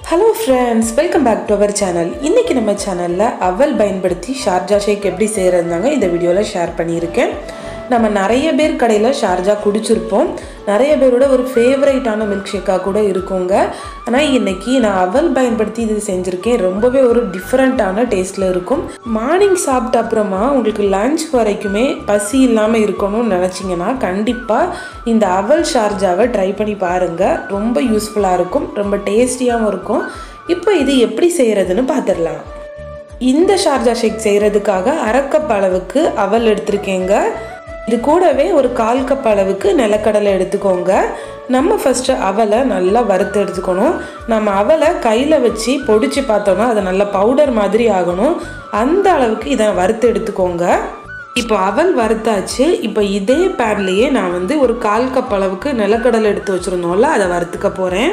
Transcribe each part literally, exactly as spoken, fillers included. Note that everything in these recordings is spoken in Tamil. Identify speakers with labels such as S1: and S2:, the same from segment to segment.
S1: Hello friends, welcome back to our channel. இன்னைக்கு நம்ம சேனல்ல அவல் பயன்படுத்தி ஷார்ஜா ஷேக் எப்படி செய்யறதுங்க இந்த வீடியோல ஷேர் பண்ணியிருக்கேன். நம்ம நிறைய பேர் கடையில ஷார்ஜா குடிச்சிருப்போம். நிறைய பேரோட ஒரு ஃபேவரட்டான மில்க் ஷேக்கா கூட இருக்குங்க. ஆனா இன்னைக்கு நான் அவல் பயன்படுத்தி இது செஞ்சிருக்கேன். ரொம்பவே ஒரு டிஃபரண்டான டேஸ்ட்ல இருக்கும். மார்னிங் சாப்பிட்ட அப்புறமா உங்களுக்கு லஞ்ச் வரைக்குமே பசி இல்லாம இருக்கணும்னு நினைச்சீங்கன்னா கண்டிப்பா இந்த அவல் ஷார்ஜாவை ட்ரை பண்ணி பாருங்க. ரொம்ப யூஸ்ஃபுல்லா இருக்கும், ரொம்ப டேஸ்டியாவும் இருக்கும். இப்போ இது எப்படி செய்யறதுன்னு பார்த்துடலாம். இந்த ஷார்ஜா ஷேக் செய்யறதுக்காக அரை கப் அளவுக்கு அவல் எடுத்திருக்கேங்க. இது கூடவே ஒரு கால் கப் அளவுக்கு நிலக்கடலை எடுத்துக்கோங்க. நம்ம ஃபர்ஸ்ட் அவலை நல்லா வறுத்து எடுத்துக்கணும். நம்ம அவலை கையில் வச்சு பொடிச்சு பார்த்தோம்னா அது நல்லா பவுடர் மாதிரி ஆகணும். அந்த அளவுக்கு இதை வறுத்து எடுத்துக்கோங்க. இப்போ அவல் வறுத்தாச்சு. இப்போ இதே பேன்லேயே நான் வந்து ஒரு கால் கப் அளவுக்கு நிலக்கடலை எடுத்து வச்சுருந்தோம்ல அதை வறுத்துக்க போகிறேன்.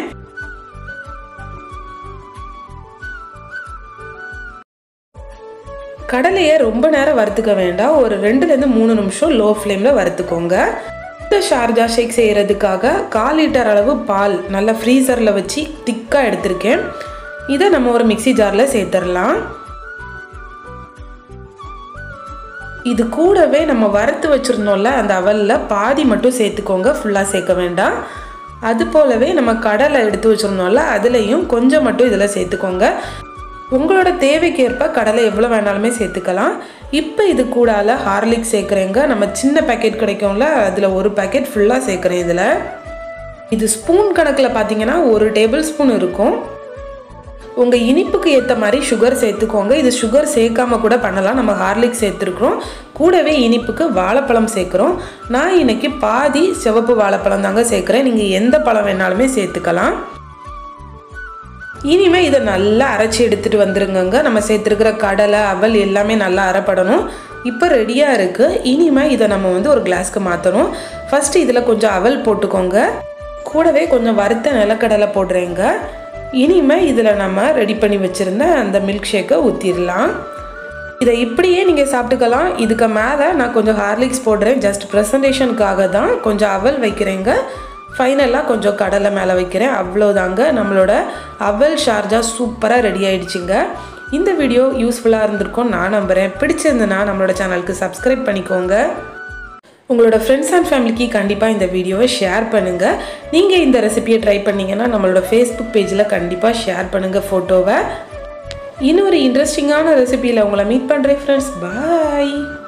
S1: கடலையை ரொம்ப நேரம் வறுத்துக்க வேண்டாம். ஒரு ரெண்டுலேருந்து மூணு நிமிஷம் லோ ஃப்ளேமில் வறுத்துக்கோங்க. இந்த ஷார்ஜா ஷேக் செய்கிறதுக்காக கால் லிட்டர் அளவு பால் நல்லா ஃப்ரீசரில் வச்சு திக்காக எடுத்திருக்கேன். இதை நம்ம ஒரு மிக்சி ஜாரில் சேர்த்துடலாம். இது கூடவே நம்ம வறுத்து வச்சுருந்தோம்ல அந்த அவலில் பாதி மட்டும் சேர்த்துக்கோங்க, ஃபுல்லாக சேர்க்க வேண்டாம். அது போலவே நம்ம கடலை எடுத்து வச்சுருந்தோம்ல அதுலேயும் கொஞ்சம் மட்டும் இதில் சேர்த்துக்கோங்க. உங்களோட தேவைக்கேற்ப கடலை எவ்வளோ வேணாலுமே சேர்த்துக்கலாம். இப்போ இது கூடால ஹார்லிக்ஸ் சேர்க்குறேங்க. நம்ம சின்ன பேக்கெட் கிடைக்கும்ல அதில் ஒரு பேக்கெட் ஃபுல்லாக சேர்க்குறேன். இதில் இது ஸ்பூன் கணக்கில் பார்த்தீங்கன்னா ஒரு டேபிள் ஸ்பூன் இருக்கும். உங்கள் இனிப்புக்கு ஏற்ற மாதிரி சுகர் சேர்த்துக்கோங்க. இது சுகர் சேர்க்காம கூட பண்ணலாம். நம்ம ஹார்லிக்ஸ் சேர்த்துருக்குறோம். கூடவே இனிப்புக்கு வாழைப்பழம் சேர்க்குறோம். நான் இன்னைக்கு பாதி சிவப்பு வாழைப்பழம் தாங்க சேர்க்குறேன். நீங்கள் எந்த பழம் வேணாலுமே சேர்த்துக்கலாம். இனிமேல் இதை நல்லா அரைச்சி எடுத்துகிட்டு வந்துருங்க. நம்ம சேர்த்துருக்கிற கடலை அவல் எல்லாமே நல்லா அரைப்படணும். இப்போ ரெடியாக இருக்குது. இனிமேல் இதை நம்ம வந்து ஒரு கிளாஸ்க்கு மாற்றணும். ஃபஸ்ட்டு இதில் கொஞ்சம் அவல் போட்டுக்கோங்க. கூடவே கொஞ்சம் வறுத்த நிலக்கடலை போடுறேங்க. இனிமேல் இதில் நம்ம ரெடி பண்ணி வச்சுருந்த அந்த மில்க் ஷேக்கை ஊற்றிடலாம். இதை இப்படியே நீங்கள் சாப்பிட்டுக்கலாம். இதுக்கு மேலே நான் கொஞ்சம் ஹார்லிக்ஸ் போடுறேன். ஜஸ்ட் ப்ரெசன்டேஷனுக்காக தான் கொஞ்சம் அவல் வைக்கிறேங்க. ஃபைனலாக கொஞ்சம் கடலை மேலே வைக்கிறேன். அவ்வளோதாங்க, நம்மளோட அவல் ஷார்ஜா சூப்பராக ரெடி ஆகிடுச்சிங்க. இந்த வீடியோ யூஸ்ஃபுல்லாக இருந்திருக்கும் நான் நம்புகிறேன். பிடிச்சிருந்துன்னா நம்மளோட சேனலுக்கு சப்ஸ்கிரைப் பண்ணிக்கோங்க. உங்களோட ஃப்ரெண்ட்ஸ் அண்ட் ஃபேமிலிக்கு கண்டிப்பாக இந்த வீடியோவை ஷேர் பண்ணுங்கள். நீங்கள் இந்த ரெசிபியை ட்ரை பண்ணிங்கன்னா நம்மளோட ஃபேஸ்புக் பேஜில் கண்டிப்பாக ஷேர் பண்ணுங்கள் ஃபோட்டோவை. இன்னொரு இன்ட்ரெஸ்டிங்கான ரெசிபியில் உங்களை மீட் பண்ணுறேன் ஃப்ரெண்ட்ஸ். பாய்.